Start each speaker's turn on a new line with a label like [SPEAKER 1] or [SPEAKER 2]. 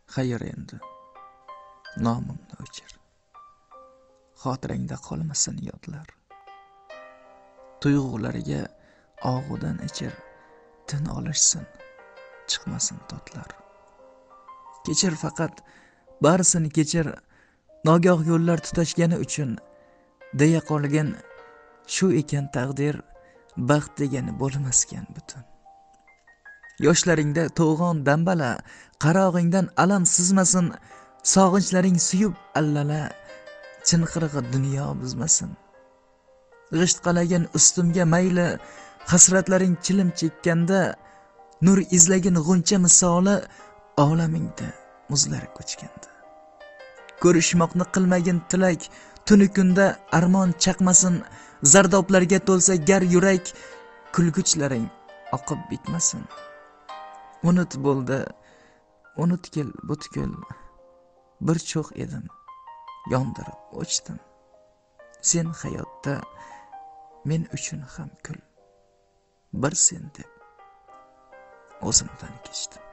[SPEAKER 1] Xayr endi, nomimni o'chir. Xotirangda qolmasin yodlar. Tuyg'ulariga og'udan ichir, tin olishsin, chiqmasin totlar. Kechir faqat, barisini kechir, nogoh yo'llar tutashgani uchun, deya qolgan shu ekan taqdir, baxt degani bo'lmaskan butun. Yoshlaringda to'g'on dambala, qarog'ingdan alam sizmasin, sog'inchlaring suyib allala, chinqirig'i dunyo buzmasin. G'isht qalagan ustimga mayli, hasratlaring chilim chekkanda, nur izlagin g'uncha misoli, olamingda muzlar ko'chganda. Ko'rishmoqni qilmagin tilak, tuni kunda armon chaqmasin, zardoblarga to'lsa gar yurak, kulguchlaring oqib bitmasin. Unut bo'ldi, unutkil butkul, bir cho'q edim, yondirib o'chdim. Sen hayotda men uchun ham kul, bir sen deb o'zimdan kechdim.